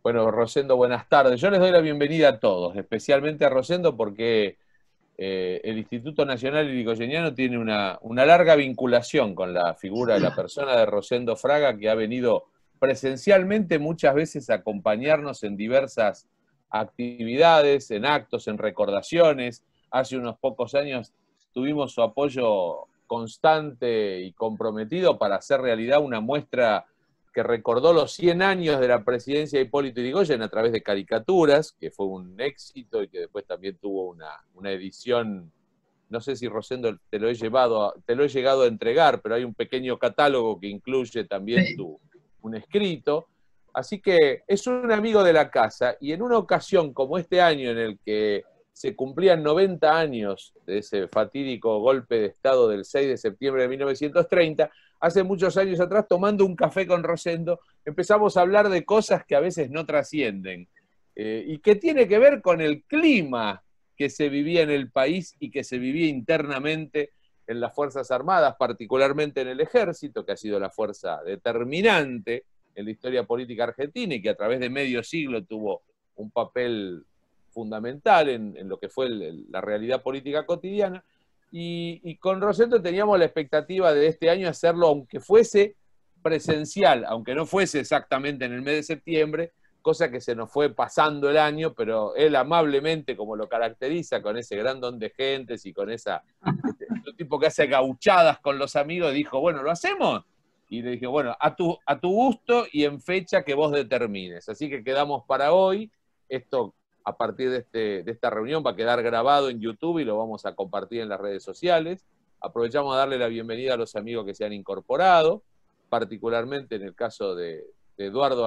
Bueno, Rosendo, buenas tardes. Yo les doy la bienvenida a todos, especialmente a Rosendo porque el Instituto Nacional Irigoyeniano tiene una larga vinculación con la figura de la persona de Rosendo Fraga, que ha venido presencialmente muchas veces a acompañarnos en diversas actividades, en actos, en recordaciones. Hace unos pocos años tuvimos su apoyo constante y comprometido para hacer realidad una muestra que recordó los 100 años de la presidencia de Hipólito Yrigoyen a través de caricaturas, que fue un éxito y que después también tuvo una edición. No sé si, Rosendo, te lo he llegado a entregar, pero hay un pequeño catálogo que incluye también Sí. un escrito. Así que es un amigo de la casa, y en una ocasión como este año en el que se cumplían 90 años de ese fatídico golpe de Estado del 6 de septiembre de 1930, hace muchos años atrás, tomando un café con Rosendo, empezamos a hablar de cosas que a veces no trascienden, y que tiene que ver con el clima que se vivía en el país y que se vivía internamente en las Fuerzas Armadas, particularmente en el Ejército, que ha sido la fuerza determinante en la historia política argentina y que a través de medio siglo tuvo un papel fundamental en lo que fue la realidad política cotidiana. Y con Rosendo teníamos la expectativa de este año hacerlo, aunque fuese presencial, aunque no fuese exactamente en el mes de septiembre, cosa que se nos fue pasando el año, pero él amablemente, como lo caracteriza, con ese gran don de gentes y con el tipo que hace gauchadas con los amigos, dijo, bueno, ¿lo hacemos? Y le dije, bueno, a tu gusto y en fecha que vos determines. Así que quedamos para hoy. Esto, a partir de esta reunión, va a quedar grabado en YouTube y lo vamos a compartir en las redes sociales. Aprovechamos a darle la bienvenida a los amigos que se han incorporado, particularmente en el caso de Eduardo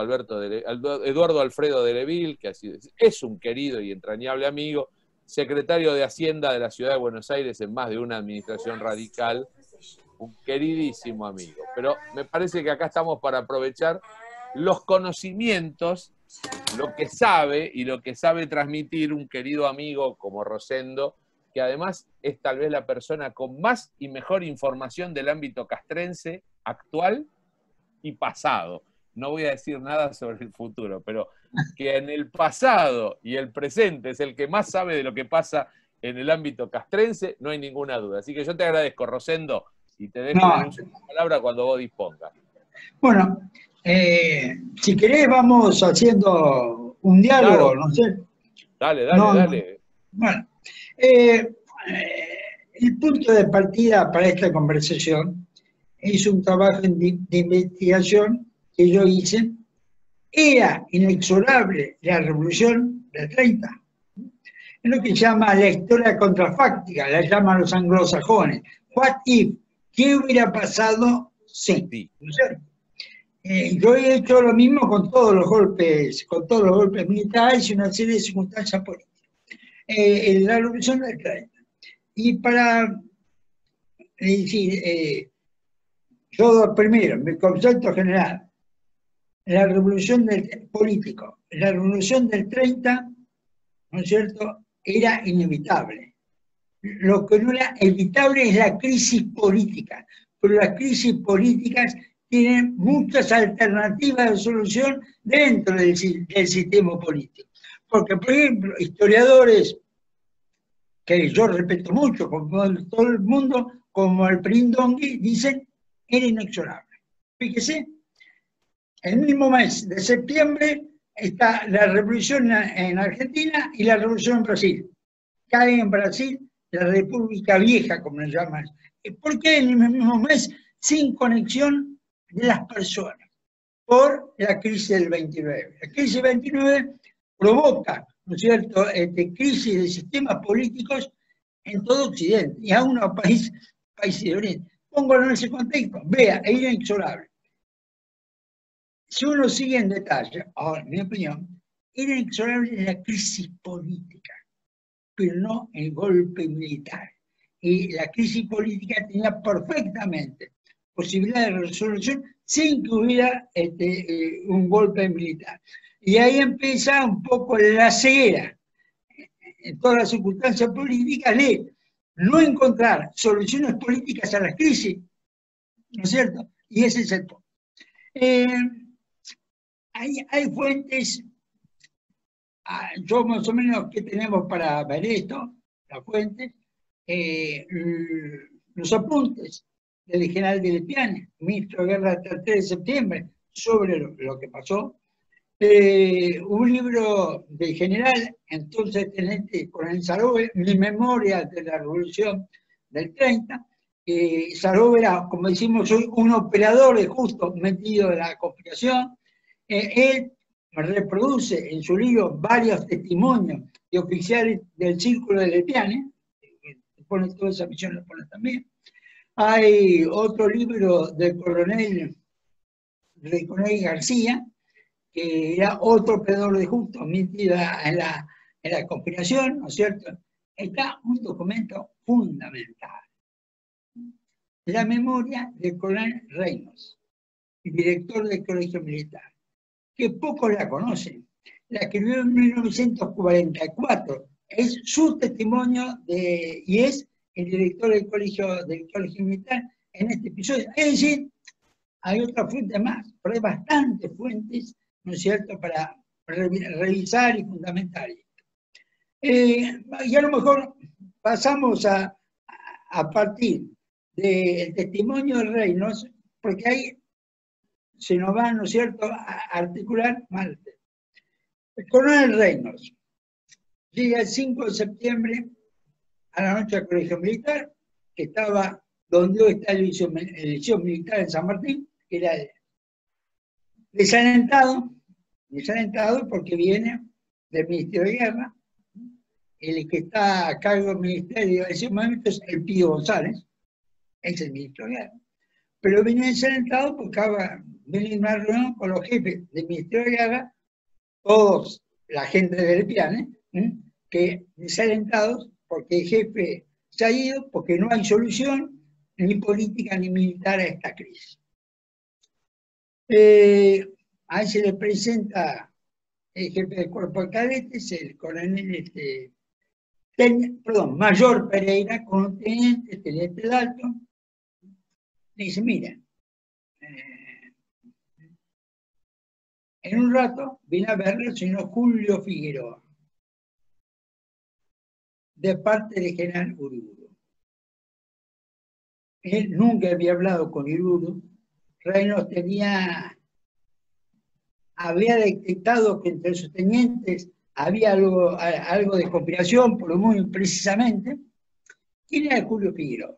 Alfredo de Leville, que es un querido y entrañable amigo, secretario de Hacienda de la Ciudad de Buenos Aires en más de una administración radical, un queridísimo amigo. Pero me parece que acá estamos para aprovechar los conocimientos, lo que sabe y lo que sabe transmitir un querido amigo como Rosendo, que además es tal vez la persona con más y mejor información del ámbito castrense actual y pasado. No voy a decir nada sobre el futuro, pero que en el pasado y el presente es el que más sabe de lo que pasa en el ámbito castrense, no hay ninguna duda. Así que yo te agradezco, Rosendo, y te dejo el No, uso de la palabra cuando vos dispongas. bueno, si querés vamos haciendo un diálogo, Claro, no sé. dale, dale, No, dale. bueno, eh, el punto de partida para esta conversación es un trabajo de investigación que yo hice. Era inexorable la revolución del 30. Es lo que se llama la historia contrafáctica, la llaman los anglosajones. What if? ¿Qué hubiera pasado si? Sí. ¿No es cierto? Yo he hecho lo mismo con todos los golpes militares y una serie de circunstancias políticas. La revolución del 30. Y para decir, yo primero, mi concepto general, la revolución del político, la revolución del 30, ¿no es cierto?, era inevitable. Lo que no era evitable es la crisis política, pero las crisis políticas tienen muchas alternativas de solución dentro del sistema político. Porque, por ejemplo, historiadores que yo respeto mucho, como todo el mundo, como el Prindongui, dicen, era inexorable. Fíjese, el mismo mes de septiembre está la revolución en Argentina y la revolución en Brasil. Cae en Brasil la República Vieja, como le llaman. ¿Por qué en el mismo mes? Sin conexión de las personas, por la crisis del 29. La crisis del 29 provoca, ¿no es cierto?, crisis de sistemas políticos en todo Occidente, y aún a países de Oriente. Póngalo en ese contexto, vea, es inexorable. Si uno sigue en detalle, ahora, en mi opinión, era inexorable la crisis política, pero no el golpe militar. Y la crisis política tenía perfectamente posibilidad de resolución sin que hubiera un golpe militar. Y ahí empieza un poco la ceguera en todas las circunstancias políticas de no encontrar soluciones políticas a las crisis, ¿no es cierto? Y ese es el punto. Hay fuentes yo más o menos, ¿qué tenemos para ver esto? Las fuentes, los apuntes del general de Lepiane, ministro de Guerra hasta el 3 de septiembre, sobre lo que pasó. Un libro del general, entonces tenente Coronel Sarobe, Mi memoria de la revolución del 30. Sarobe era, como decimos, soy un operador de justo metido en la conspiración. Él reproduce en su libro varios testimonios de oficiales del círculo de Lepiane, pone toda esa misión, lo pone también. Hay otro libro del coronel García, que era otro operador de justo metido en la conspiración, ¿no es cierto? Está un documento fundamental. La memoria del coronel Reynolds, director del Colegio Militar, que pocos la conocen. La escribió en 1944. Es su testimonio y es el director del Colegio Militar en este episodio. Es decir, hay otra fuente más, pero hay bastantes fuentes, ¿no es cierto?, para revisar y fundamentar. Y a lo mejor pasamos a partir del testimonio de Reynolds, porque ahí se nos va, ¿no es cierto?, a articular mal. El coronel Reynolds llega el 5 de septiembre a la noche al Colegio Militar, que estaba donde hoy está el liceo militar en San Martín, que era desalentado porque viene del Ministerio de Guerra. El que está a cargo del ministerio en ese momento es el Pío González, es el ministro de Guerra. Pero viene desalentado porque viene una reunión con los jefes del Ministerio de Guerra, todos la gente del Lepiane, que desalentados porque el jefe se ha ido, porque no hay solución ni política ni militar a esta crisis. Ahí se le presenta el jefe del cuerpo de cadetes, el coronel Mayor Pereira, con un teniente Dalton. Le dice, mira, en un rato viene a verlo el señor Julio Figueroa, de parte del general Uriburu. Él nunca había hablado con Uriburu. Reynolds había detectado que entre sus tenientes había algo de conspiración, por lo muy precisamente. ¿Quién era Julio Figueroa?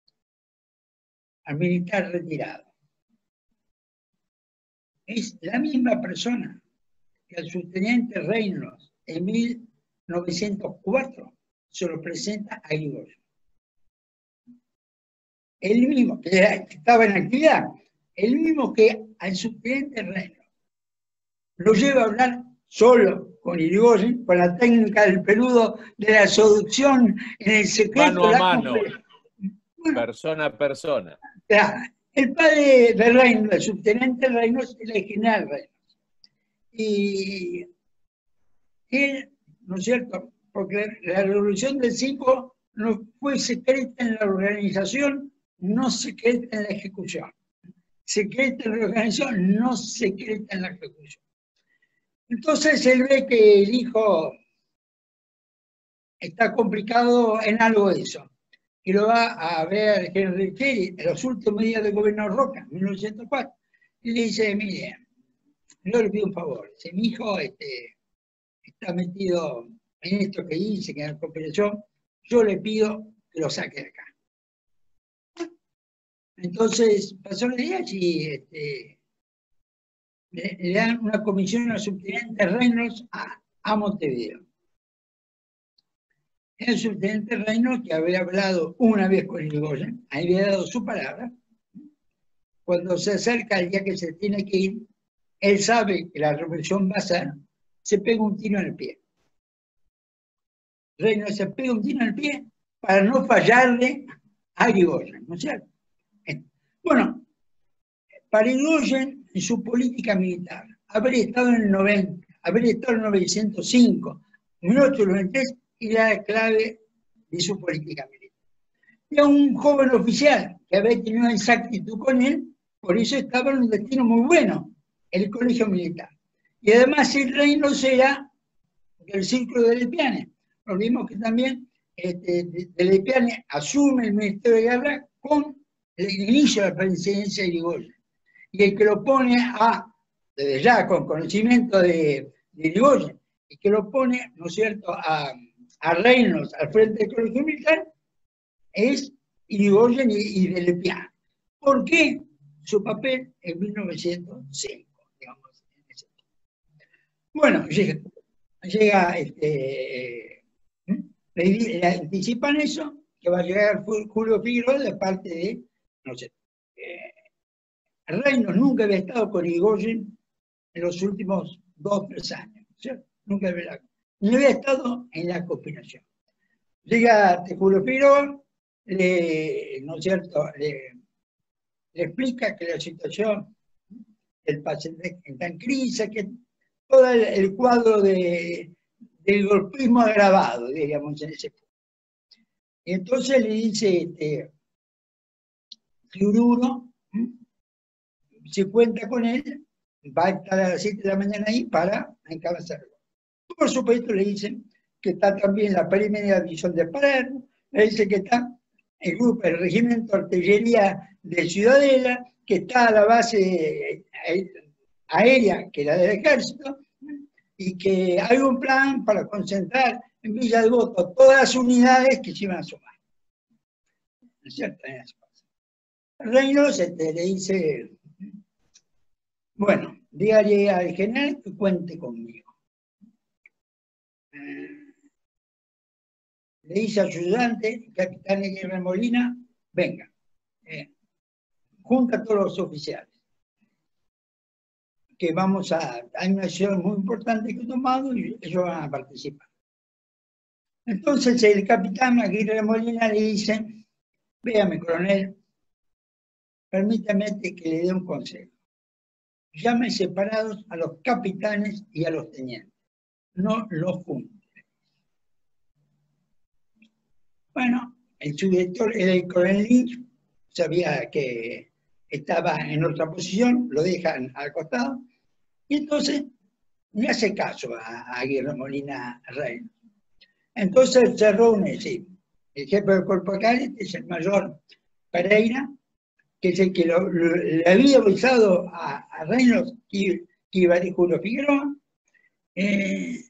Al militar retirado. Es la misma persona que al subteniente Reynolds en 1904 se lo presenta a Irigoyen. El mismo que estaba en actividad, el mismo que al subteniente Reynolds lo lleva a hablar solo con Irigoyen, con la técnica del peludo de la seducción en el secreto. Mano a mano, persona a persona. El padre de Reynolds, el subteniente Reynolds, es el general Reynolds. Y él, ¿no es cierto?, porque la revolución del 5 no fue secreta en la organización, no secreta en la ejecución. Secreta en la organización, no secreta en la ejecución. Entonces él ve que el hijo está complicado en algo de eso. Y lo va a ver Henry Kelly en los últimos días del gobierno Roca, en 1904. Y le dice, mire, yo le pido un favor. Si mi hijo está metido en esto que dice, que es la cooperación, yo le pido que lo saque de acá. Entonces, pasó los días y le dan una comisión al subteniente Reynolds a Montevideo. El subteniente Reynolds, que había hablado una vez con Irigoyen, había dado su palabra. Cuando se acerca el día que se tiene que ir, él sabe que la revolución va a ser, se pega un tiro en el pie. Reynolds se pega un tiro en el pie para no fallarle a Irigoyen, ¿no es cierto? Bueno, para Irigoyen, en su política militar, haber estado en el 90, haber estado en 1905, 1893, era la clave de su política militar. Era un joven oficial que había tenido exactitud con él, por eso estaba en un destino muy bueno, el colegio militar. Y además el Reynolds era el círculo de Lepiane. Lo mismo que también de Lepiane asume el Ministerio de Guerra con el inicio de la presidencia de Irigoyen. Y el que lo pone desde ya con conocimiento de Irigoyen, y que lo pone, ¿no es cierto?, a Reynolds al frente del Colegio Militar, es Irigoyen y de Lepiane. ¿Por qué? Su papel en 1905, digamos. Bueno, llega le anticipan eso, que va a llegar Julio Figueroa de parte de, no sé, Reynolds nunca había estado con Irigoyen en los últimos 2 o 3 años, ¿cierto? Nunca había estado en la conspiración. Llega Julio Figueroa, ¿no es cierto?, le explica que la situación del paciente está en crisis, que todo el cuadro del golpismo agravado, digamos, en ese punto. Y entonces le dice Ciururo, si cuenta con él, va a estar a las 7 de la mañana ahí para encabezarlo. Por supuesto le dicen que está también la primera división de Palermo, le dice que está el grupo, el regimiento de artillería de Ciudadela, que está a la base aérea, que era del ejército, y que hay un plan para concentrar en Villa Devoto todas las unidades que se iban a sumar. ¿No es cierto? Reynolds le dice, bueno, dígale al general que cuente conmigo. Le dice al ayudante, capitán Aguirre Molina, venga, junta a todos los oficiales, que hay una decisión muy importante que he tomado y ellos van a participar. Entonces el capitán Aguirre Molina le dice, véame, coronel, permítame que le dé un consejo. Llame separados a los capitanes y a los tenientes, no los junte. Bueno, el subdirector, el coronel Lynch, sabía que estaba en otra posición, lo dejan al costado, y entonces le hace caso a Aguirre Molina Reynolds. Entonces se reúne, sí, el jefe del cuerpo de cadetes es el mayor Pereira, que es el que le había avisado a Reynolds que iba a ir Julio Figueroa, el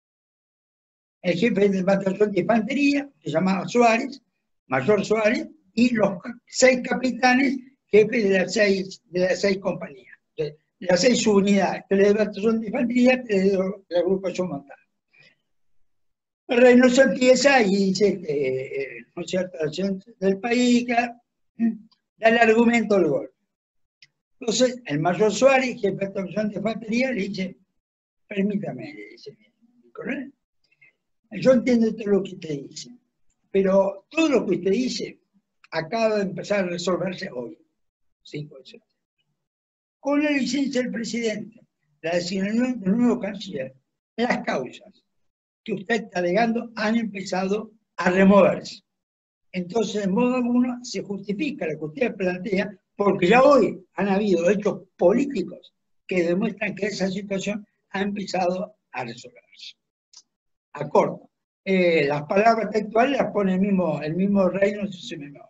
jefe del batallón de infantería, se llamaba Suárez, Mayor Suárez, y los 6 capitanes, jefes de las 6 compañías, de las 6 subunidades, 3 del batallón de infantería, 3 de la agrupación montada. Reynolds empieza y dice, ¿no es cierto?, la acción del país, da el argumento del golpe. Entonces, el mayor Suárez, jefe de batallón de infantería, le dice, permítame, le dice, coronel, yo entiendo todo lo que usted dice, pero todo lo que usted dice acaba de empezar a resolverse hoy, 5 de septiembre. Con la licencia del presidente, la designación del nuevo canciller, las causas que usted está alegando han empezado a removerse. Entonces, en modo alguno, se justifica lo que usted plantea, porque ya hoy han habido hechos políticos que demuestran que esa situación ha empezado a resolverse. Acordo. Las palabras textuales las pone el mismo Reynolds en su memoria.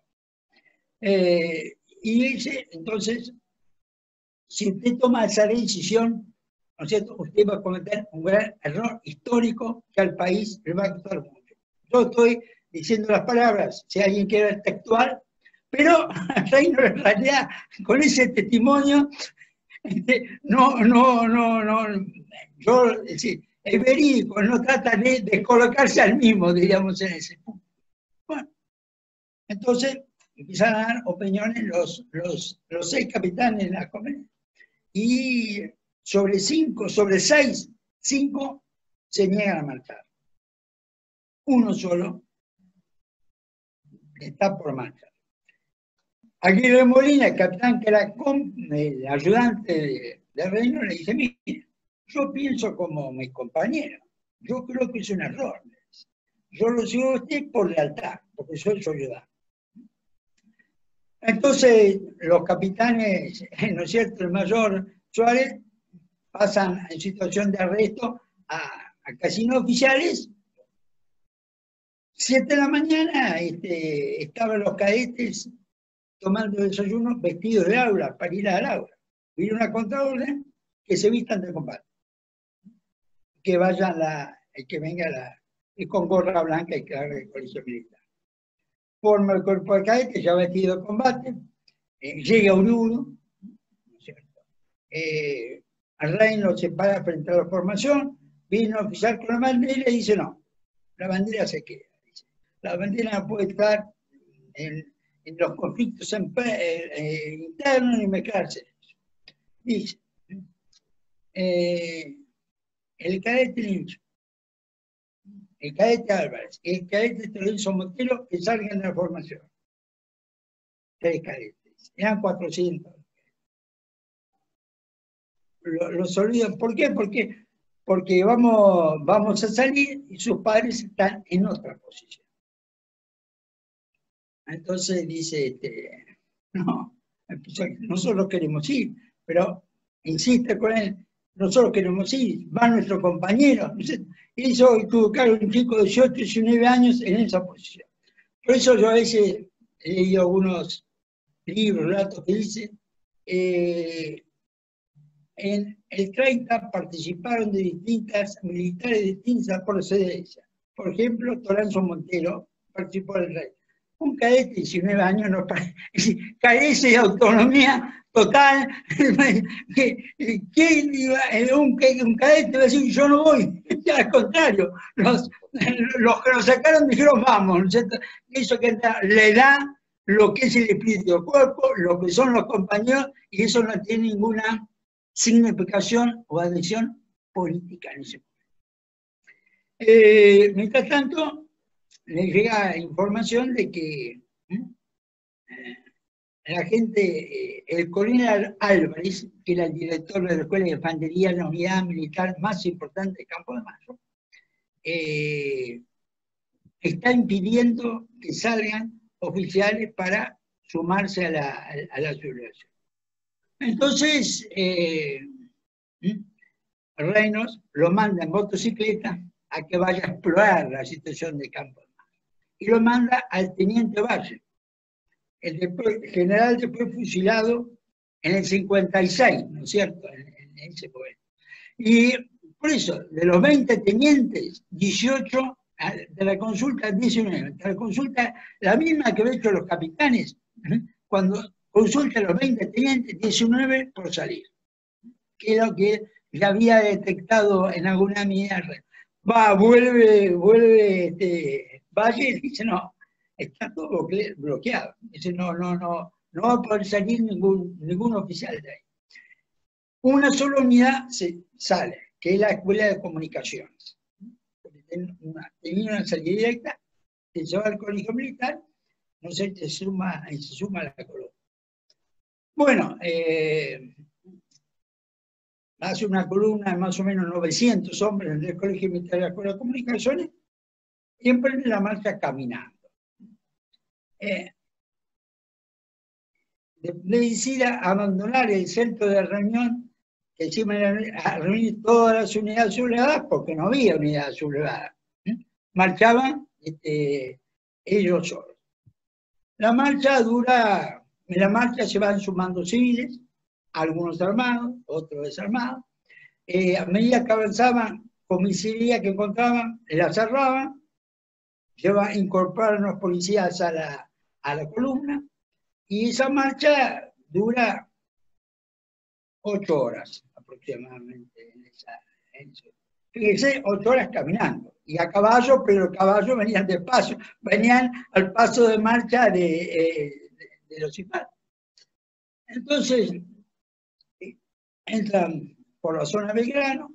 Y dice, entonces, si usted toma esa decisión, ¿no es cierto?, usted va a cometer un gran error histórico que al país le va a costar mucho. Yo estoy diciendo las palabras, si alguien quiere ver textual, pero Reynolds en realidad, con ese testimonio, yo, es decir, es verídico, no trata de colocarse al mismo, diríamos, en ese punto. Bueno, entonces empiezan a dar opiniones los 6 capitanes de la conferencia. Y sobre 6, 5 se niegan a marchar. Uno solo está por marchar. Aguirre Molina, el capitán que era el ayudante de Reynolds, le dice, mire, yo pienso como mi compañero, yo creo que es un error. Yo lo sigo a usted por lealtad, porque soy su ayudante. Entonces, los capitanes, ¿no es cierto?, el mayor Suárez, pasan en situación de arresto a casinos oficiales, 7 de la mañana estaban los cadetes tomando desayuno vestidos de aula para ir al aula. Vino una contraorden que se vistan de combate. Que vayan que venga con gorra blanca y que haga el colegio militar. Forma el cuerpo de cadete ya vestido de combate, llega Oruro, ¿no es cierto? Al reino se para frente a la formación, viene un oficial con la bandera y dice no, la bandera se queda. Dice. La bandera no puede estar en los conflictos internos ni mezclarse en eso. Dice, el cadete Lynch, el cadete Álvarez, el cadete Lorenzo Montero, que salgan de la formación. 3 cadetes. Eran 400. Los olvidan. ¿Por qué? Porque vamos a salir y sus padres están en otra posición. Entonces dice, no, nosotros queremos ir, pero insiste con él, nosotros queremos ir, va nuestro compañero. Eso tuvo claro un chico de 18, 19 años en esa posición. Por eso yo a veces he leído algunos libros, relatos que dicen, en el 30 participaron de distintas militares de distintas procedencias. Por ejemplo, Toranzo Montero participó del rey. Un cadete de 19 años no carece de autonomía total. ¿Quién iba? Un cadete va a decir, yo no voy. Al contrario, los que lo sacaron dijeron, vamos. Eso que le da lo que es el espíritu del cuerpo, lo que son los compañeros, y eso no tiene ninguna significación o adhesión política en ese momento. Mientras tanto, le llega información de que la gente, el coronel Álvarez, que era el director de la Escuela de Infantería, la unidad militar más importante de Campo de Mayo, está impidiendo que salgan oficiales para sumarse a la sublevación. Entonces, Reynolds lo manda en motocicleta a que vaya a explorar la situación de Campo de Mayo. Y lo manda al teniente Valle, el general después fusilado en el 56, ¿no es cierto? En ese momento. Y por eso, de los 20 tenientes, 18, de la consulta 19, de la consulta la misma que habían hecho los capitanes, cuando consulta a los 20 tenientes, 19 por salir, que es lo que ya había detectado en alguna medida. Vuelve Valle y dice, no, está todo bloqueado. Dice, no va a poder salir ningún oficial de ahí. Una sola unidad sale, que es la Escuela de Comunicaciones. Tenía una salida directa, se va al colegio militar, no sé, se suma a la colonia. Bueno, hace una columna de más o menos 900 hombres del Colegio Militar de la Escuela de Comunicaciones y emprende la marcha caminando. De decir abandonar el centro de reunión, que encima era a reunir todas las unidades sublevadas, porque no había unidades sublevadas. Marchaban ellos solos. La marcha dura, en la marcha se van sumando civiles, algunos armados, otros desarmados. A medida que avanzaban, comisaría que encontraban, la cerraban, incorporaron los policías a la columna, y esa marcha dura 8 horas aproximadamente. Fíjense, 8 horas caminando, y a caballo, pero los caballos venían despacio, venían al paso de marcha de los civiles. Entonces, entran por la zona Belgrano,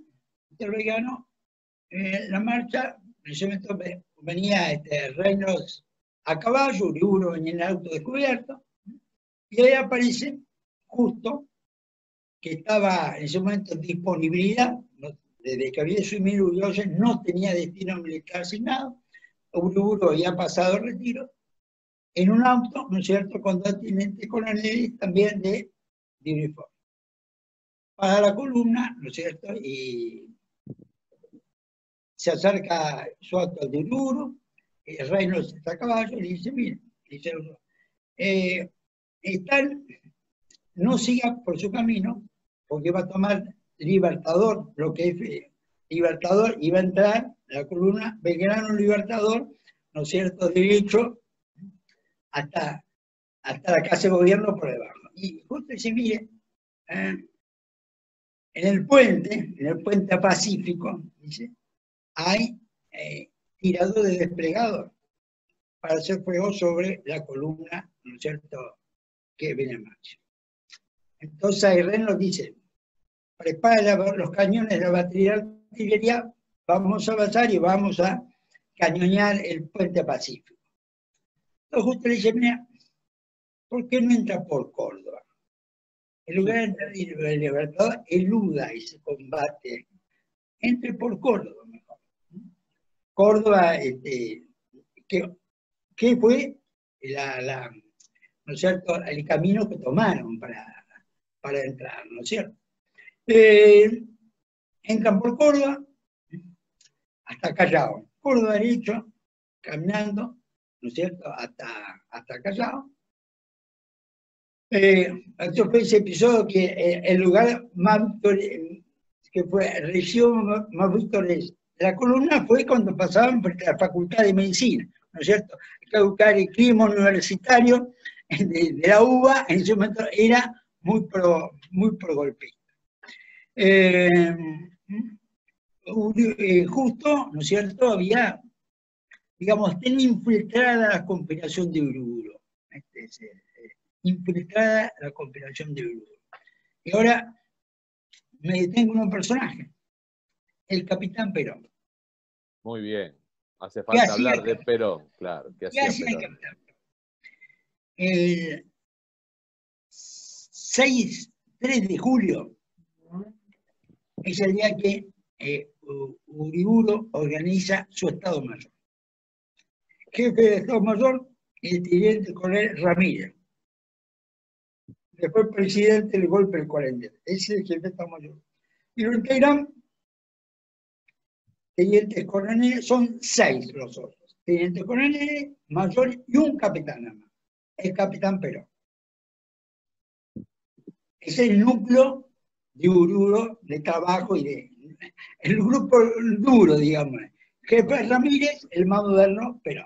la marcha, en ese momento venía Reynolds a caballo, Uriburu venía en el auto descubierto, y ahí aparece justo que estaba en ese momento en disponibilidad, desde que había asumido Urigoyen no tenía destino militar asignado, Uriburu había pasado el retiro, en un auto, ¿no es cierto?, con 2 tenientes coroneles también de uniforme. Para la columna, ¿no es cierto?, y se acerca Soto de Oruro, el Reynolds está a caballo, y le dice, mire, dice, no siga por su camino, porque va a tomar Libertador, lo que es Libertador, y va a entrar la columna Belgrano Libertador, ¿no es cierto?, derecho hasta la Casa de Gobierno por debajo. Y justo dice, mire, en el puente Pacífico, dice, hay tirador de desplegador para hacer fuego sobre la columna, ¿no es cierto?, que viene en marcha. Entonces Ayrén nos dice, prepara los cañones de la batería de artillería, vamos a avanzar y vamos a cañonear el puente Pacífico. Entonces justo le dice, mira, ¿por qué no entra por Córdoba? En lugar de entrar en el Libertador, eluda ese combate. Entre por Córdoba mejor. Córdoba, ¿qué fue ¿no es cierto?, el camino que tomaron para entrar, ¿no es cierto? Entran por Córdoba hasta Callao. Córdoba derecho, caminando, ¿no es cierto?, hasta Callao. Esto fue ese episodio que el lugar más que fue región más victoriosa de la columna fue cuando pasaban por la Facultad de Medicina, ¿no es cierto? Hay que buscar el clima universitario de la UBA, en ese momento era muy pro golpista. Justo, ¿no es cierto?, había, digamos, tenía infiltrada la conspiración de Oruro. Infiltrada la conspiración de Oruro. Y ahora me detengo en un personaje, el Capitán Perón. Muy bien. Hace falta hablar de Perón, claro. ¿Qué hacía el Perón? Capitán Perón? El 3 de julio es el día que Uriburu organiza su Estado Mayor. Jefe de Estado Mayor, el teniente coronel Ramírez. Después presidente del golpe del 43. Ese es el jefe de Estado Mayor. Y lo integran tenientes coroneles, son 6 los otros. Teniente coronel, mayor y un capitán nada más. El Capitán Perón. Es el núcleo de Oruro, de trabajo y el grupo duro, digamos. Jefe Ramírez, el más moderno, Perón.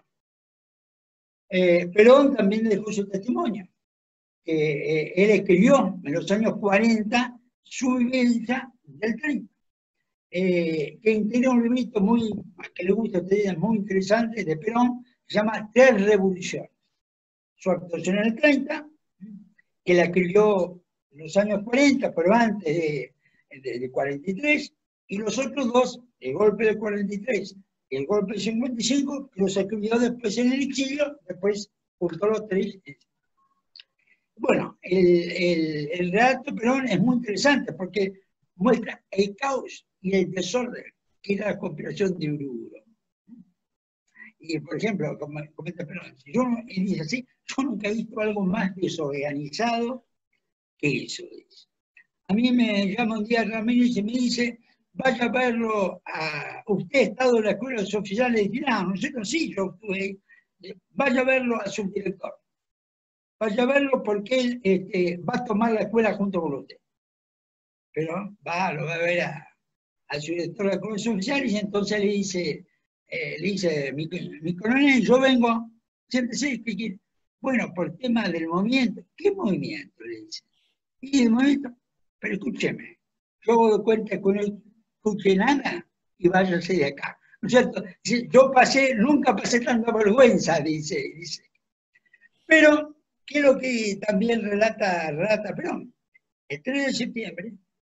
Perón también dejó su testimonio. Él escribió en los años 40 su vivencia del 30. Que integra un librito que le gusta a ustedes, muy interesante, de Perón, se llama 3 revoluciones. Su actuación en el 30, que la escribió en los años 40, pero antes de 43, y los otros 2, el golpe del 43 y el golpe del 55, que los escribió después en el exilio, después juntó los 3. Bueno, el relato de Perón es muy interesante porque muestra el caos y el desorden que era la conspiración de Oruro. Y, por ejemplo, como comenta Perón, y dice así, yo nunca he visto algo más desorganizado que eso. Dice. A mí me llama un día Ramírez y me dice, vaya a verlo, usted ha estado en la escuela de los oficiales de Tirano, ¿no es cierto? Sí, yo estuve, vaya a verlo a su director. Vaya a verlo porque él va a tomar la escuela junto con usted. Pero lo va a ver a su director de la Comisión Oficial y entonces le dice mi coronel, yo vengo, siéntese, ¿qué quiere? Bueno, por tema del movimiento. ¿Qué movimiento? Le dice. ¿Y el movimiento? Pero escúcheme, yo doy cuenta que no escuche nada y váyase de acá. ¿No es cierto? Yo nunca pasé tanta vergüenza, dice. Pero, ¿qué es lo que también relata Perón? El 3 de septiembre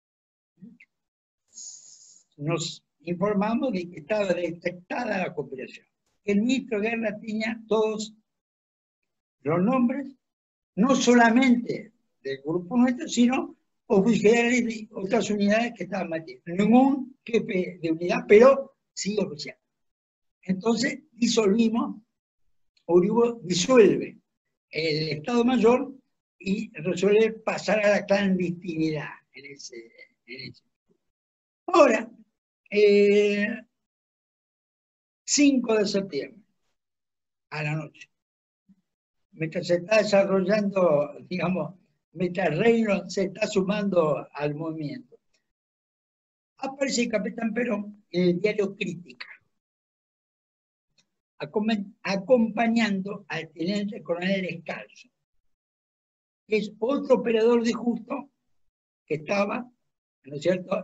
nos informamos de que estaba detectada la conspiración. El ministro de Guerra tenía todos los nombres, no solamente del grupo nuestro, sino oficiales de otras unidades que estaban metidas. Ningún jefe de unidad, pero sí oficial. Entonces disolvimos, Uriburu disuelve el Estado Mayor y resuelve pasar a la clandestinidad en ese. Ahora, 5 de septiembre, a la noche. Mientras se está desarrollando, digamos, mientras Reino se está sumando al movimiento. Aparece el capitán Perón en el diario Crítica, acompañando al teniente coronel Descalzo, que es otro operador de Justo que estaba, ¿no es cierto?,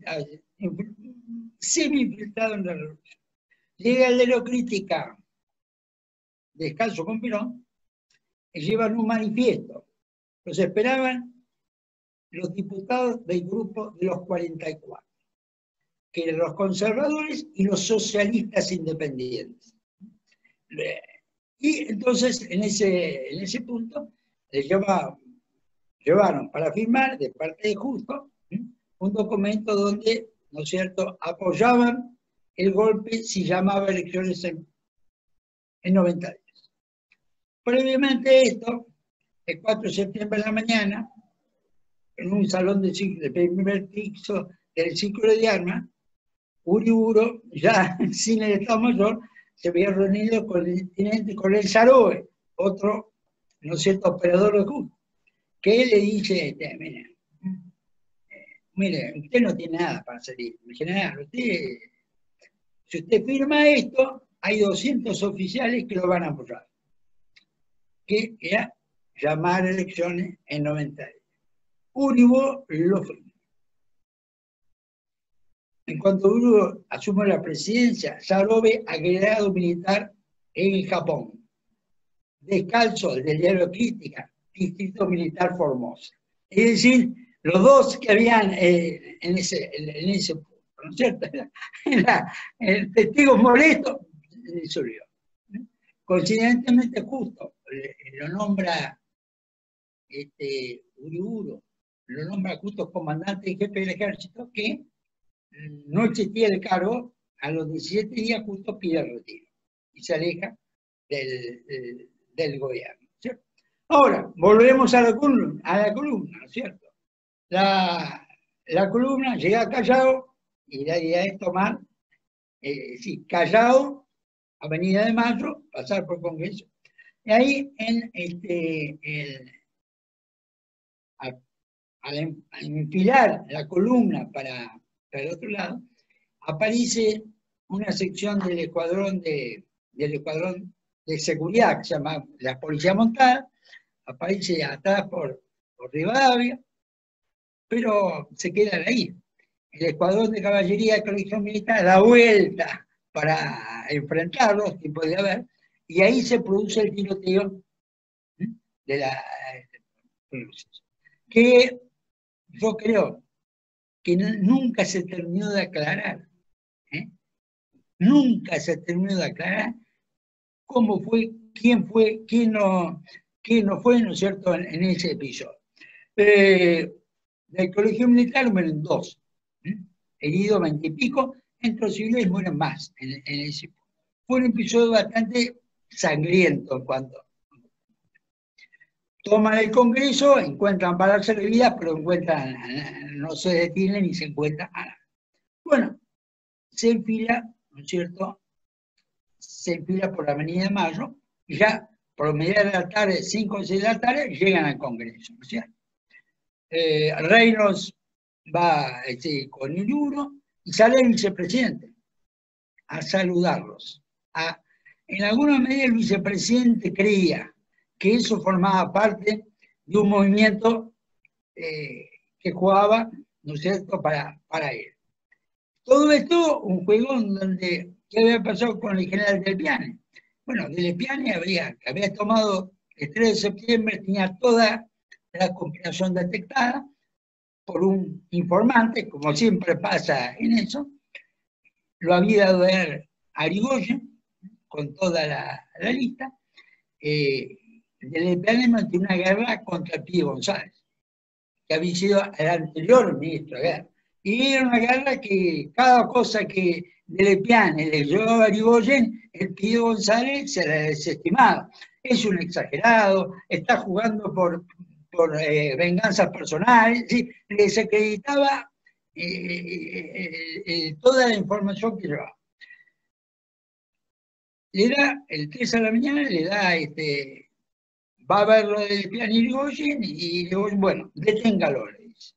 semi-infiltrado en la revolución. Llega el diario Crítica, Descalzo con Perón, y llevan un manifiesto. Los esperaban los diputados del grupo de los 44, que eran los conservadores y los socialistas independientes. Y entonces, en ese punto, les llevaron para firmar, de parte de Justo, un documento donde, ¿no es cierto?, apoyaban el golpe si llamaba elecciones en 90 días. Previamente esto, el 4 de septiembre de la mañana, en un salón de primer piso del Círculo de Armas, Uriburu, ya sin el Estado Mayor, se había reunido con el teniente coronel Sarobe, otro, ¿no es cierto?, operador de Justo, que le dice, mire, usted no tiene nada para salir, general, si usted firma esto, hay 200 oficiales que lo van a apoyar, que era llamar elecciones en 90 días. Uriburu lo firma. En cuanto Uriburu asume la presidencia, Sarobe agregado militar en Japón. Descalzo, del diario Crítica, Distrito Militar Formosa. Es decir, los dos que habían en ese punto, ¿no es cierto? El testigo molesto disolvió. Coincidentemente Justo lo nombra Uriburu, lo nombra Justo comandante y jefe del ejército, que no existía el cargo, a los 17 días Justo pide el retiro y se aleja del gobierno, ¿cierto? Ahora, volvemos a la columna, ¿no es cierto? La columna llega a Callao, y la idea es tomar, Callao, Avenida de Mayo, pasar por Congreso. Y ahí, al enfilar la columna para el otro lado, aparece una sección del escuadrón de seguridad, que se llama la Policía Montada, aparece atrás por Rivadavia, pero se quedan ahí. El escuadrón de caballería de colección militar da vuelta para enfrentarlos, que puede haber, y ahí se produce el tiroteo de la... que yo creo que nunca se terminó de aclarar. Nunca se terminó de aclarar cómo fue, quién no fue, ¿no es cierto?, en ese episodio. Del colegio militar mueren 2, heridos 20 y pico, entre los civiles mueren más en ese punto. Fue un episodio bastante sangriento en cuanto. Toman el Congreso, encuentran balas servidas, pero no se detienen y se encuentran nada. Bueno, se enfila, ¿no es cierto?, se enfila por la Avenida de Mayo, y ya por media de la tarde, 5 o 6 de la tarde, llegan al Congreso, ¿no es cierto? Reynolds va con Uriburu y sale el vicepresidente a saludarlos. En alguna medida el vicepresidente creía que eso formaba parte de un movimiento que jugaba, ¿no es cierto?, para él. Todo esto, un juego en donde, ¿qué había pasado con el general Del Piane? Bueno, Del Piane había tomado el 3 de septiembre, tenía toda la conspiración detectada por un informante, como siempre pasa en eso, lo había dado a ver a Irigoyen, con toda la lista. Del Piane mantuvo una guerra contra el Pío González, que había sido el anterior ministro de guerra. Y era una guerra que cada cosa que Del Piane le llevaba a Irigoyen, el Pío González se la desestimaba. Es un exagerado, está jugando por venganzas personales, ¿sí? Le desacreditaba toda la información que llevaba. le da, el 3 a la mañana le da, va a ver lo del Piana y Irigoyen, y Irigoyen, bueno, deténgalo, le dice.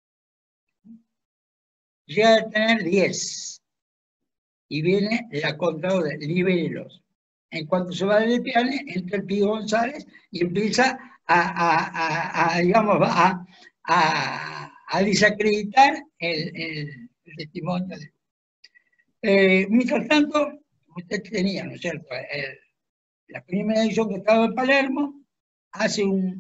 Llega a tener 10, y viene la contraorden, libérelos. En cuanto se va del Piana, entra el Pío González y empieza digamos, a desacreditar el testimonio. Mientras tanto, usted tenía, ¿no es cierto?, la primera edición que estaba en Palermo, hace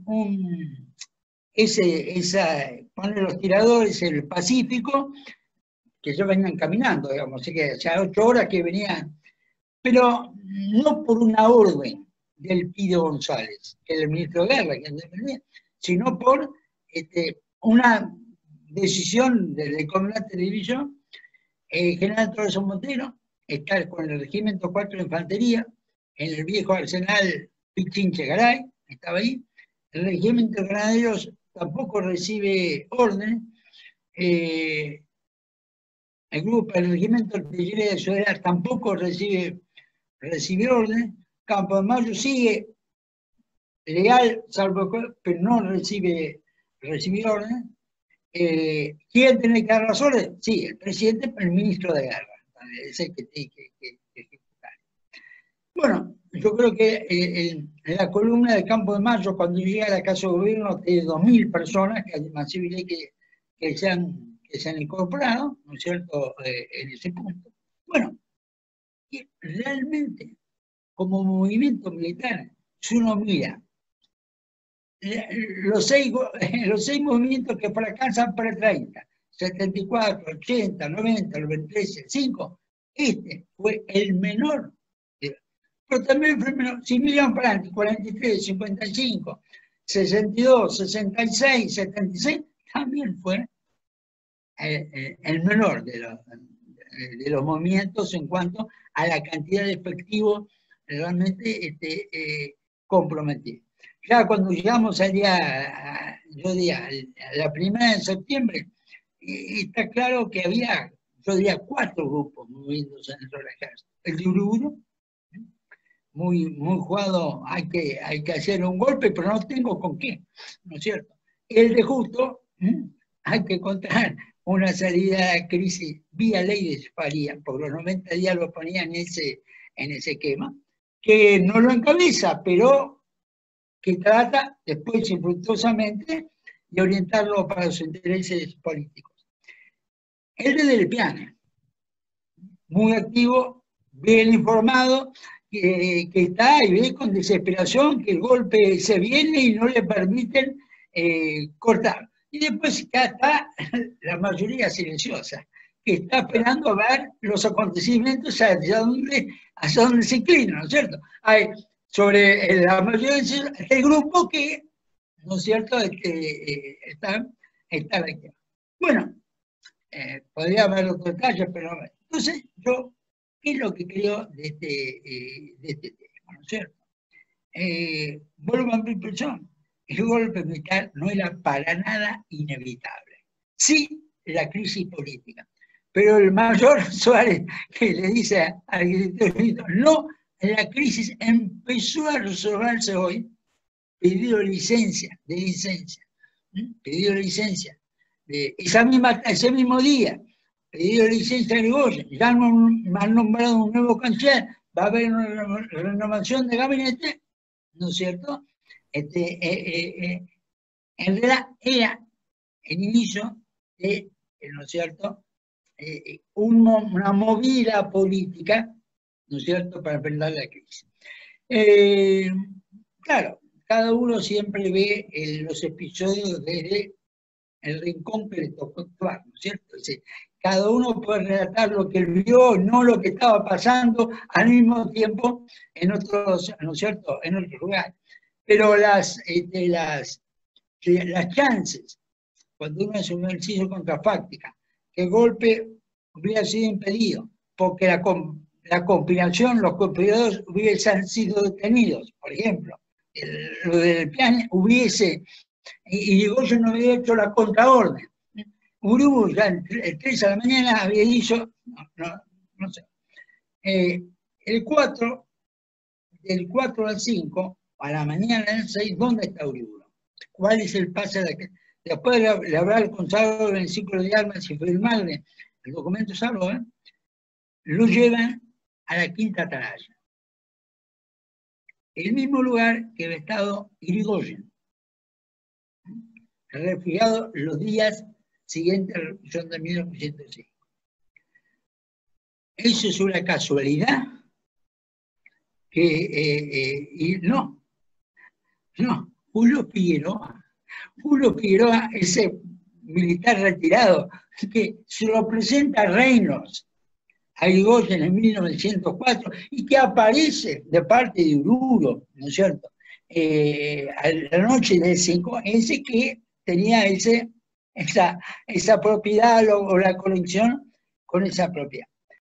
pone los tiradores en el Pacífico, que ya venían caminando, digamos, así que ya 8 horas que venían, pero no por una orden del Pío González, que es el ministro de Guerra, que venía, sino por una decisión del comandante de división, General Torres Montero, está con el Regimiento 4 de Infantería, en el viejo arsenal Pichinche Garay, estaba ahí. El Regimiento de Granaderos tampoco recibe orden. El Regimiento Artillería de Soledad tampoco recibe orden. Campo de Mayo sigue legal, salvo que, pero no recibe orden. ¿Quién tiene que dar las órdenes? Sí, el presidente, pero el ministro de Guerra. Es el que tiene que ejecutar. Bueno, yo creo que en la columna del Campo de Mayo, cuando llega a la Casa de Gobierno, tiene 2.000 personas, que además que se han incorporado, ¿no es cierto?, en ese punto. Bueno, y realmente, como movimiento militar, si uno mira los seis movimientos que fracasan para 30, 74, 80, 90, 93, el 5, este fue el menor. Pero también fue el menor. Si miran para antes, 43, 55, 62, 66, 76, también fue el menor de los movimientos en cuanto a la cantidad de efectivo realmente comprometido. Ya cuando llegamos al día, a la 1 de septiembre, está claro que había, yo diría, 4 grupos moviéndose dentro del ejército. El de Uriburu, muy jugado, hay que hacer un golpe, pero no tengo con qué, ¿no es cierto? El de Justo, hay que encontrar una salida de la crisis vía ley de Faría, por los 90 días lo ponía en ese esquema, que no lo encabeza, pero que trata después infructuosamente de orientarlo para sus intereses políticos. El de Del Piana, muy activo, bien informado, que está y ve con desesperación que el golpe se viene y no le permiten cortar. Y después ya está la mayoría silenciosa, que está esperando a ver los acontecimientos hacia dónde se inclinan, ¿no es cierto? Hay sobre la mayoría del grupo que, ¿no es cierto?, está aquí. Bueno, podría haber otros detalles, pero entonces yo, ¿qué es lo que creo de este tema, ¿no es cierto? Vuelvo a mi impresión, el golpe militar no era para nada inevitable. Sí, la crisis política, pero el mayor Suárez que le dice al director, no, la crisis empezó a resolverse hoy, pidió licencia, ese mismo día, pidió licencia a Irigoyen, ya han nombrado un nuevo canciller, va a haber una renovación de gabinete, ¿no es cierto? En realidad era el inicio de, ¿no es cierto?, una movida política, ¿no es cierto?, para enfrentar la crisis. Claro, cada uno siempre ve los episodios desde el rincón que le tocó actuar, ¿no es cierto? Cada uno puede relatar lo que vio, no lo que estaba pasando al mismo tiempo en otros, ¿no es cierto?, en otros lugares. Pero las chances, cuando uno hace un ejercicio contrafáctica, que el golpe hubiera sido impedido, porque la conspiración, los conspiradores hubiesen sido detenidos, por ejemplo, lo del Piana y Irigoyen no había hecho la contraorden. Uriburu ya el 3 a la mañana había dicho, no sé. El 4 del 4 al 5, a la mañana del 6, ¿dónde está Uriburu? ¿Cuál es el pase de la... Después le habrá el consagrado del ciclo de armas y firmarle el documento salvo, lo llevan a la Quinta Atalaya. El mismo lugar que había estado Irigoyen, refugiado los días siguientes a la revolución de 1905. ¿Eso es una casualidad? No, Julio Figueroa, ese militar retirado, que se lo presenta a Reynolds, a Irigoyen en 1904, y que aparece de parte de Oruro, ¿no es cierto? A la noche del 5, ese que tenía esa propiedad o la conexión con esa propiedad.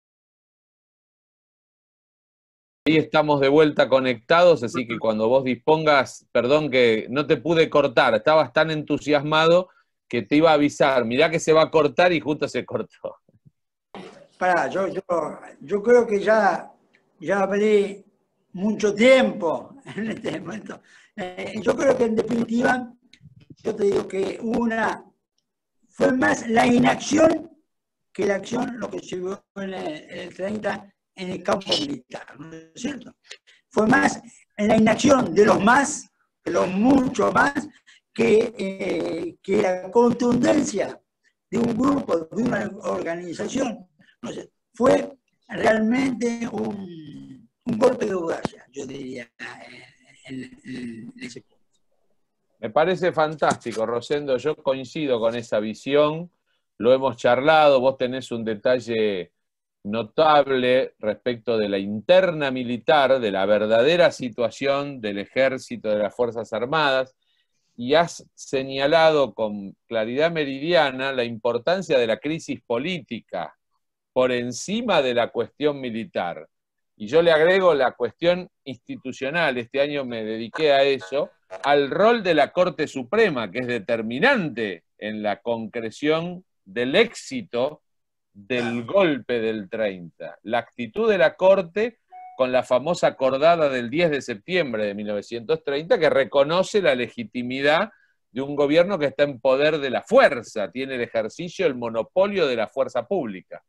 Ahí estamos de vuelta conectados, así que cuando vos dispongas, perdón que no te pude cortar, estabas tan entusiasmado que te iba a avisar, mirá que se va a cortar y justo se cortó. Pará, yo creo que ya hablé mucho tiempo en este momento. Yo creo que en definitiva, yo te digo que fue más la inacción que la acción lo que se vio en el 30 en el campo militar, ¿no es cierto? Fue más la inacción de los mucho más, que la contundencia de un grupo, de una organización. No sé, fue realmente un golpe de audacia, yo diría, en ese punto. Me parece fantástico, Rosendo, yo coincido con esa visión, lo hemos charlado, vos tenés un detalle notable respecto de la interna militar, de la verdadera situación del ejército, de las Fuerzas Armadas, y has señalado con claridad meridiana la importancia de la crisis política por encima de la cuestión militar. Y yo le agrego la cuestión institucional, este año me dediqué a eso, al rol de la Corte Suprema, que es determinante en la concreción del éxito del golpe del 30. La actitud de la Corte con la famosa acordada del 10 de septiembre de 1930, que reconoce la legitimidad de un gobierno que está en poder de la fuerza, tiene el ejercicio, el monopolio de la fuerza pública.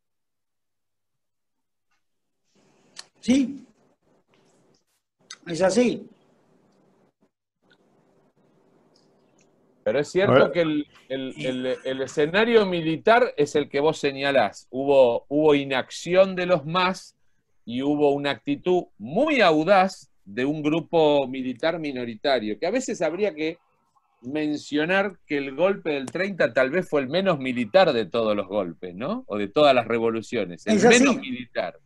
Sí, es así. Pero es cierto que el escenario militar es el que vos señalás. Hubo inacción de los más y hubo una actitud muy audaz de un grupo militar minoritario, que a veces habría que mencionar que el golpe del 30 tal vez fue el menos militar de todos los golpes, ¿no? O de todas las revoluciones, el menos militar.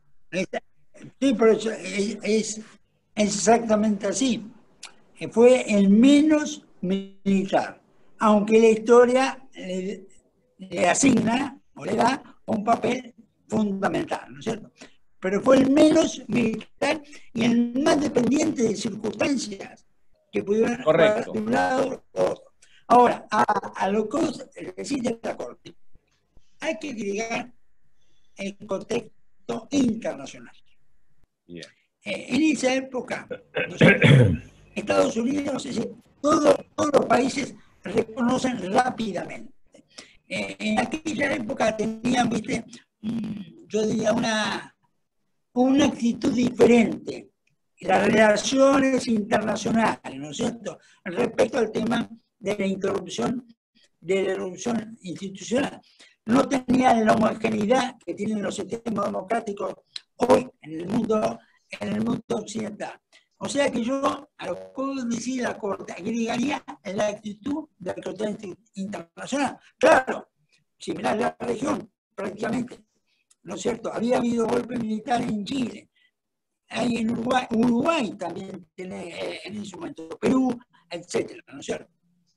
Sí, pero es exactamente así. Fue el menos militar, aunque la historia le asigna o le da un papel fundamental, ¿no es cierto? Pero fue el menos militar y el más dependiente de circunstancias que pudieran jugar de un lado o otro. Ahora, a lo que vos decís de la Corte, hay que agregar el contexto internacional. Yeah. En esa época, ¿no sé, Estados Unidos, es decir, todos los países reconocen rápidamente. En aquella época tenían, ¿viste? Yo diría una actitud diferente. Las relaciones internacionales, ¿no es cierto?, respecto al tema de la interrupción de la erupción institucional. No tenían la homogeneidad que tienen los sistemas democráticos hoy en el mundo occidental. O sea que yo, a lo que puedo decir la Corte, agregaría la actitud de la Corte internacional. Claro, similar a la región, prácticamente, ¿no es cierto? Había habido golpes militares en Chile, hay en Uruguay también tiene en ese momento, Perú, etcétera, ¿no es cierto?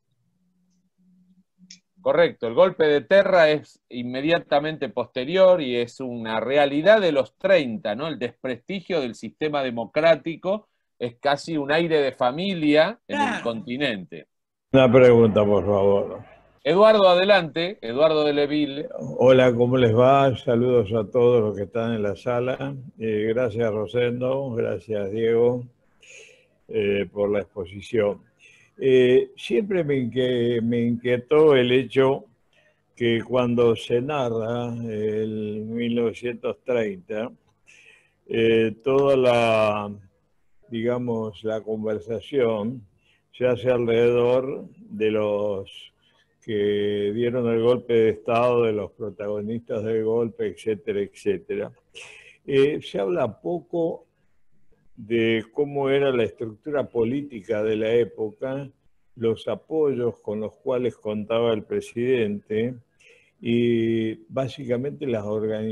Correcto, el golpe de Terra es inmediatamente posterior y es una realidad de los 30, ¿no? El desprestigio del sistema democrático es casi un aire de familia en el continente. Una pregunta, por favor. Eduardo, adelante, Eduardo de Leville. Hola, ¿cómo les va? Saludos a todos los que están en la sala. Gracias, Rosendo, gracias, Diego, por la exposición. Siempre me inquietó el hecho que cuando se narra el 1930, toda la, digamos, la conversación se hace alrededor de los que dieron el golpe de Estado, de los protagonistas del golpe, etcétera, etcétera. Se habla poco de cómo era la estructura política de la época, los apoyos con los cuales contaba el presidente y básicamente la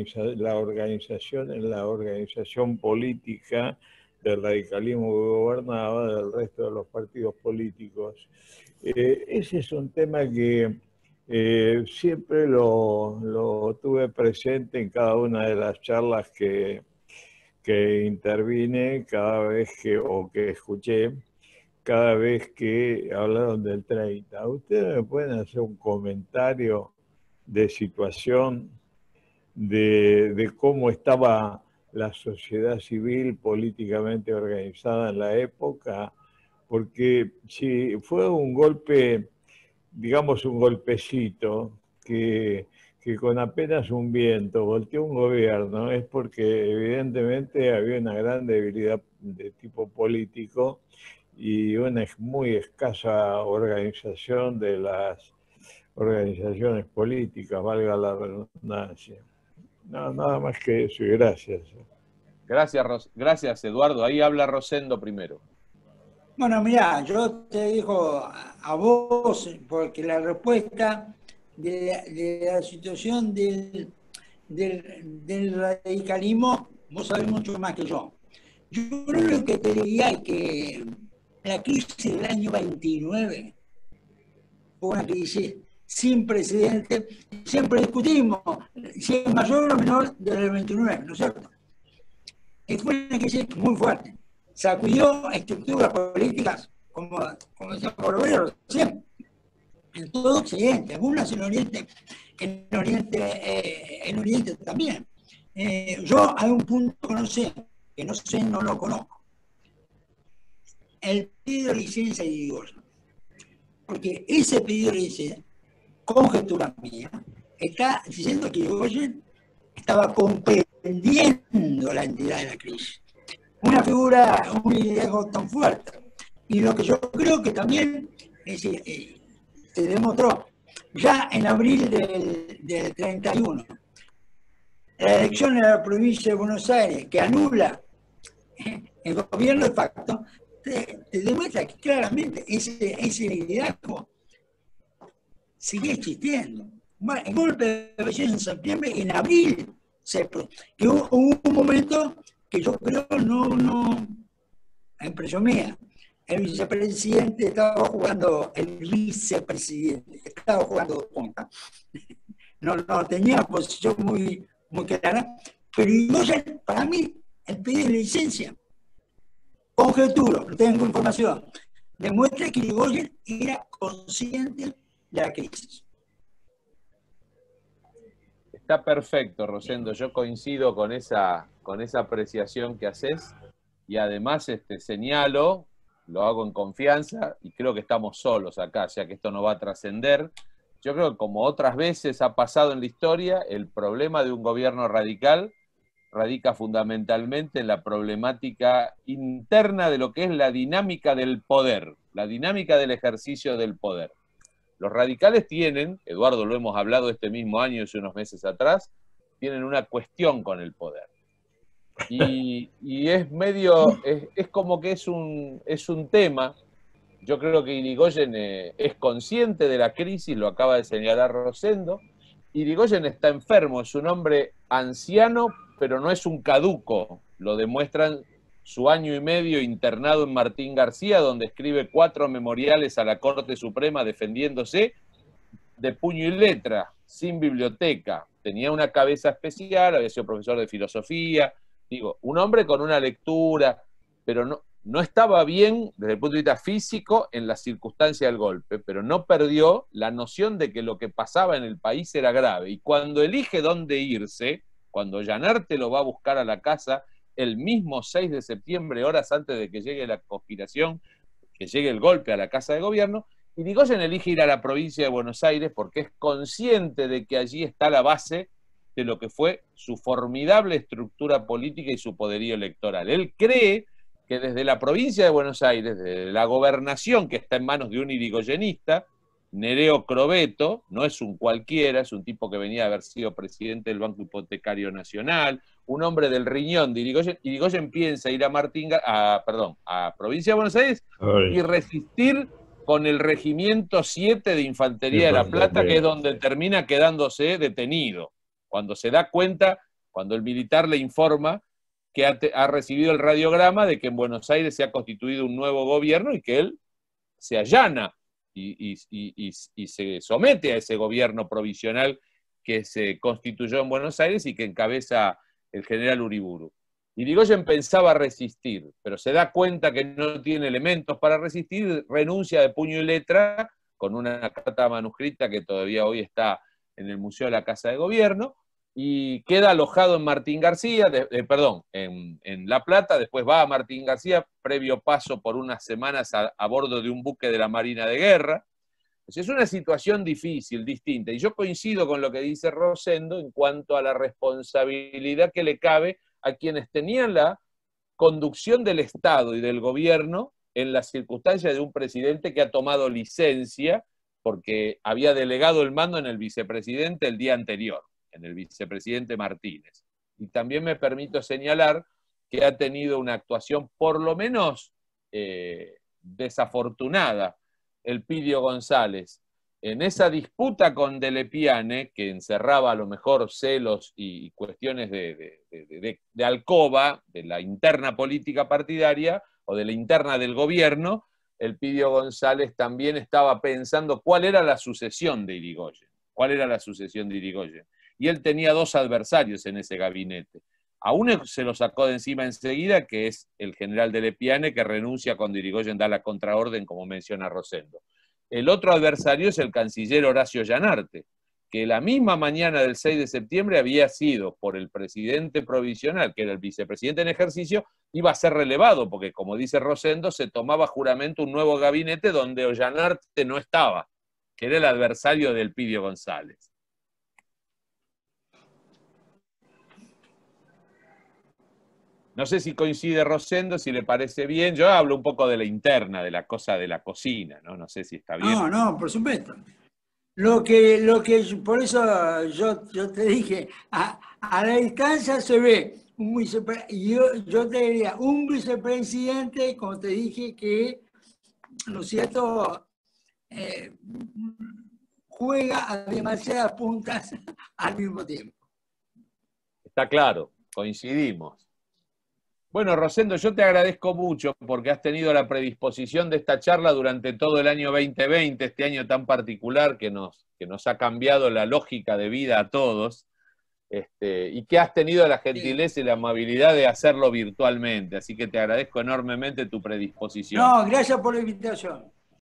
organización política del radicalismo que gobernaba, del resto de los partidos políticos. Ese es un tema que siempre lo tuve presente en cada una de las charlas que intervine, o que escuché, cada vez que hablaron del 30. ¿Ustedes me pueden hacer un comentario de situación de cómo estaba la sociedad civil políticamente organizada en la época? Porque si fue un golpe, digamos un golpecito, que con apenas un viento volteó un gobierno, es porque evidentemente había una gran debilidad de tipo político y una muy escasa organización de las organizaciones políticas, valga la redundancia. No, nada más que eso y gracias. Gracias, Eduardo. Ahí habla Rosendo primero. Bueno, mirá, yo te digo a vos, porque la respuesta de la situación del radicalismo, vos sabés mucho más que yo. Yo lo que te diría es que la crisis del año 29 fue una crisis sin precedentes. Siempre discutimos si es mayor o menor del 29, ¿no es cierto? Fue una crisis muy fuerte. Sacudió estructuras políticas, como decía Obrero, siempre, en todo Occidente, algunas en Oriente también. Yo hay un punto que no sé, no lo conozco. El pedido de licencia de Irigoyen. Porque ese pedido de licencia, conjetura mía, está diciendo que Irigoyen estaba comprendiendo la entidad de la crisis. Una figura, un liderazgo tan fuerte. Y lo que yo creo que también se demostró ya en abril del 31, la elección de la provincia de Buenos Aires, que anula el gobierno de facto, te demuestra que claramente ese liderazgo sigue existiendo. El golpe de Belén en septiembre, en abril, que hubo un momento que yo creo no, a impresión mía, el vicepresidente estaba jugando punta. No tenía posición muy clara, pero Irigoyen, para mí, el pedido de licencia, conjeturo, no tengo información, demuestra que Irigoyen era consciente de la crisis. Está perfecto, Rosendo. Yo coincido con esa apreciación que haces y además señalo, lo hago en confianza y creo que estamos solos acá, o sea que esto no va a trascender. Yo creo que como otras veces ha pasado en la historia, el problema de un gobierno radical radica fundamentalmente en la problemática interna de lo que es la dinámica del poder, la dinámica del ejercicio del poder. Los radicales tienen, Eduardo, lo hemos hablado este mismo año, hace unos meses atrás, tienen una cuestión con el poder. Y es medio, es como que es un tema. Yo creo que Irigoyen es consciente de la crisis, lo acaba de señalar Rosendo. Irigoyen está enfermo, es un hombre anciano, pero no es un caduco. Lo demuestran su año y medio internado en Martín García, donde escribe 4 memoriales a la Corte Suprema defendiéndose de puño y letra, sin biblioteca. Tenía una cabeza especial, había sido profesor de filosofía. Digo, un hombre con una lectura, pero no estaba bien desde el punto de vista físico en la circunstancia del golpe, pero no perdió la noción de que lo que pasaba en el país era grave. Y cuando elige dónde irse, cuando Llanarte lo va a buscar a la casa el mismo 6 de septiembre, horas antes de que llegue la conspiración, que llegue el golpe a la Casa de Gobierno, Irigoyen elige ir a la provincia de Buenos Aires porque es consciente de que allí está la base de lo que fue su formidable estructura política y su poderío electoral. Él cree que desde la provincia de Buenos Aires, desde la gobernación que está en manos de un irigoyenista, Nereo Crobeto, no es un cualquiera, es un tipo que venía de haber sido presidente del Banco Hipotecario Nacional, un hombre del riñón de Irigoyen. Irigoyen piensa ir a provincia de Buenos Aires y resistir con el Regimiento 7 de Infantería de La Plata, que es donde termina quedándose detenido. Cuando se da cuenta, cuando el militar le informa que ha recibido el radiograma de que en Buenos Aires se ha constituido un nuevo gobierno y que él se allana y se somete a ese gobierno provisional que se constituyó en Buenos Aires y que encabeza el general Uriburu. Irigoyen pensaba resistir, pero se da cuenta que no tiene elementos para resistir, renuncia de puño y letra con una carta manuscrita que todavía hoy está en el Museo de la Casa de Gobierno, y queda alojado en Martín García, en La Plata. Después va a Martín García, previo paso por unas semanas a bordo de un buque de la Marina de Guerra. Es una situación difícil, distinta, y yo coincido con lo que dice Rosendo en cuanto a la responsabilidad que le cabe a quienes tenían la conducción del Estado y del gobierno en las circunstancias de un presidente que ha tomado licencia porque había delegado el mando en el vicepresidente el día anterior, en el vicepresidente Martínez. Y también me permito señalar que ha tenido una actuación por lo menos desafortunada el Pidio González en esa disputa con Delle Piane, que encerraba a lo mejor celos y cuestiones de alcoba, de la interna política partidaria o de la interna del gobierno. El Pidio González también estaba pensando cuál era la sucesión de Irigoyen. ¿Cuál era la sucesión de Irigoyen? Y él tenía dos adversarios en ese gabinete. A uno se lo sacó de encima enseguida, que es el general Delle Piane, que renuncia cuando Irigoyen da la contraorden, como menciona Rosendo. El otro adversario es el canciller Horacio Llanarte, que la misma mañana del 6 de septiembre había sido por el presidente provisional, que era el vicepresidente en ejercicio, iba a ser relevado, porque como dice Rosendo, se tomaba juramento un nuevo gabinete donde Llanarte no estaba, que era el adversario del Pidio González. No sé si coincide Rosendo, si le parece bien. Yo hablo un poco de la interna, de la cosa de la cocina, ¿no? No sé si está bien. No, por supuesto. Por eso yo te dije, a la distancia se ve un vicepresidente, yo te diría, un vicepresidente, como te dije, que, ¿no es cierto?, juega a demasiadas puntas al mismo tiempo. Está claro, coincidimos. Bueno, Rosendo, yo te agradezco mucho porque has tenido la predisposición de esta charla durante todo el año 2020, este año tan particular que nos ha cambiado la lógica de vida a todos, y que has tenido la gentileza y la amabilidad de hacerlo virtualmente. Así que te agradezco enormemente tu predisposición. No, gracias por la invitación.